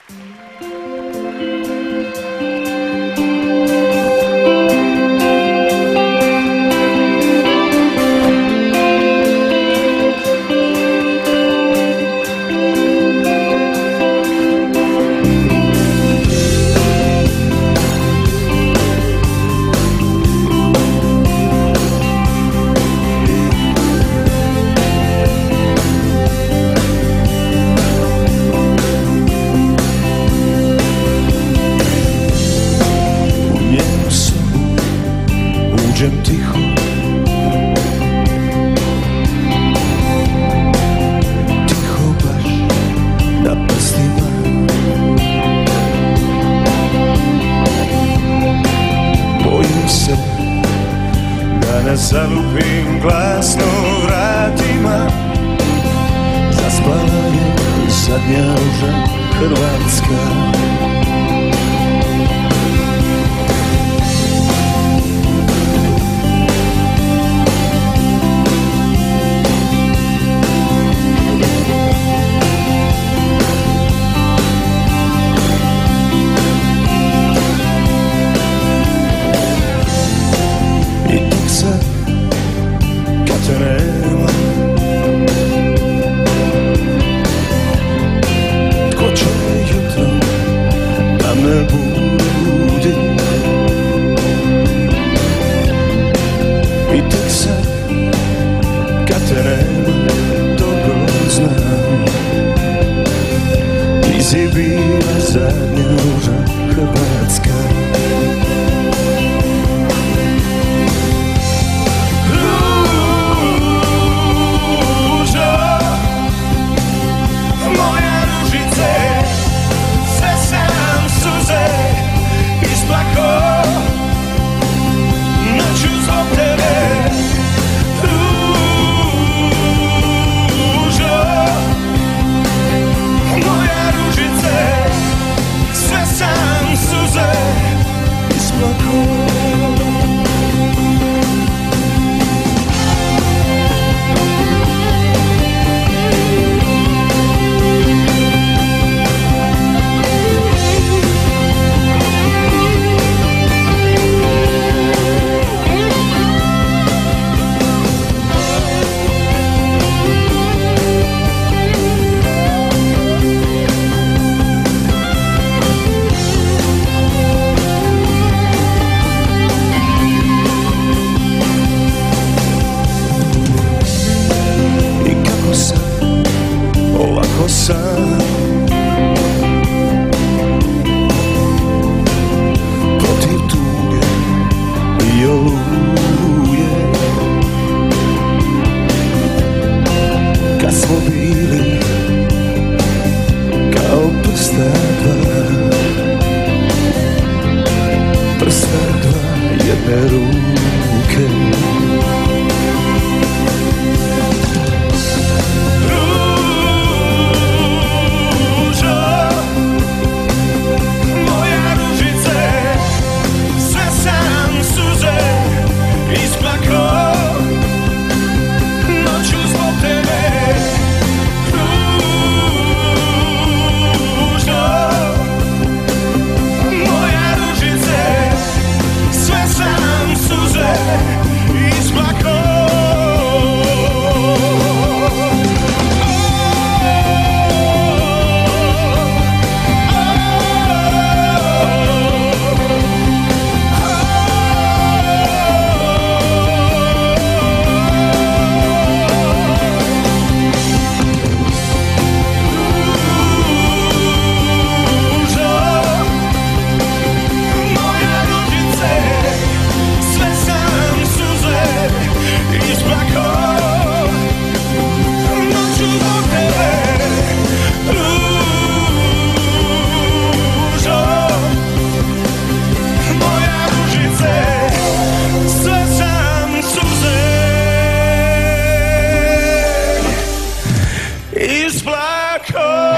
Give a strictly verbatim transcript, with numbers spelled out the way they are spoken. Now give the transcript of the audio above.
Uđem tiho, tiho baš na prstima. Bojim se da ne zalupim glasno vratima. Zaspala je zadnja ruža Hrvatska. Tko će jutro da me budi? I tek sad kad te nema dobro znam, ti si bila zadnja ruža Hrvatska. Ovako sam protiv tuge i oluje, kad smo bili kao prsta dva, prsta dva jedne ruke. It's black hole.